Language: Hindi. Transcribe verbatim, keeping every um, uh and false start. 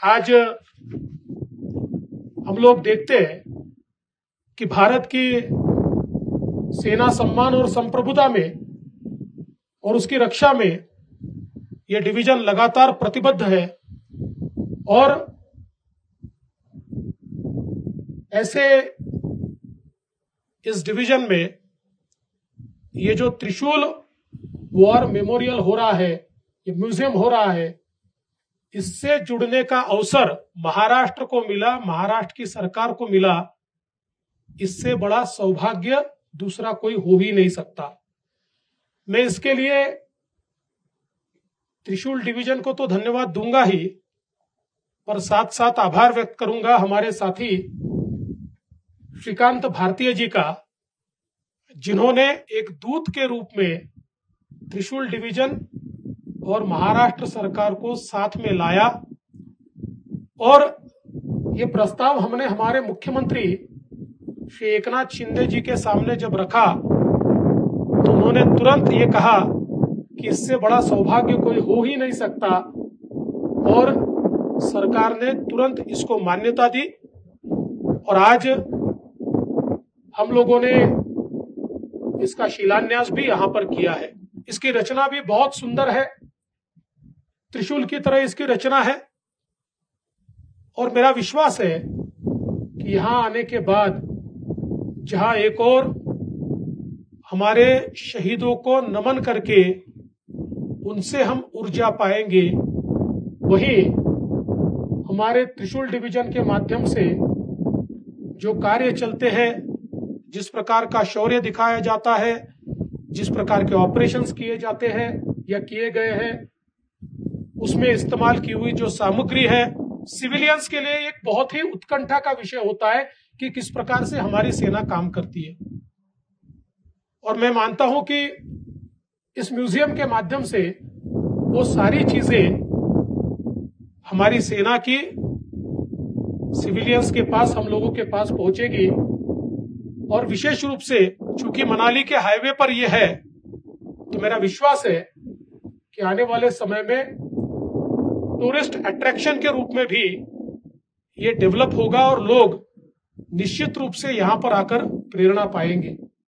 आज हम लोग देखते हैं कि भारत की सेना सम्मान और संप्रभुता में और उसकी रक्षा में यह डिवीजन लगातार प्रतिबद्ध है। और ऐसे इस डिवीजन में ये जो त्रिशूल वॉर मेमोरियल हो रहा है, ये म्यूजियम हो रहा है, इससे जुड़ने का अवसर महाराष्ट्र को मिला, महाराष्ट्र की सरकार को मिला। इससे बड़ा सौभाग्य दूसरा कोई हो ही नहीं सकता। मैं इसके लिए त्रिशूल डिवीजन को तो धन्यवाद दूंगा ही, पर साथ साथ आभार व्यक्त करूंगा हमारे साथी श्रीकांत भारतीय जी का, जिन्होंने एक दूत के रूप में त्रिशूल डिवीजन और महाराष्ट्र सरकार को साथ में लाया। और ये प्रस्ताव हमने हमारे मुख्यमंत्री श्री एकनाथ शिंदे जी के सामने जब रखा तो उन्होंने तुरंत ये कहा कि इससे बड़ा सौभाग्य कोई हो ही नहीं सकता, और सरकार ने तुरंत इसको मान्यता दी। और आज हम लोगों ने इसका शिलान्यास भी यहां पर किया है। इसकी रचना भी बहुत सुंदर है, त्रिशूल की तरह इसकी रचना है। और मेरा विश्वास है कि यहां आने के बाद जहां एक और हमारे शहीदों को नमन करके उनसे हम ऊर्जा पाएंगे, वहीं हमारे त्रिशूल डिवीजन के माध्यम से जो कार्य चलते हैं, जिस प्रकार का शौर्य दिखाया जाता है, जिस प्रकार के ऑपरेशंस किए जाते हैं या किए गए हैं, उसमें इस्तेमाल की हुई जो सामग्री है, सिविलियंस के लिए एक बहुत ही उत्कंठा का विषय होता है कि किस प्रकार से हमारी सेना काम करती है। और मैं मानता हूं कि इस म्यूजियम के माध्यम से वो सारी चीजें हमारी सेना की सिविलियंस के पास, हम लोगों के पास पहुंचेगी। और विशेष रूप से चूंकि मनाली के हाईवे पर यह है, तो मेरा विश्वास है कि आने वाले समय में टूरिस्ट अट्रैक्शन के रूप में भी ये डेवलप होगा और लोग निश्चित रूप से यहां पर आकर प्रेरणा पाएंगे।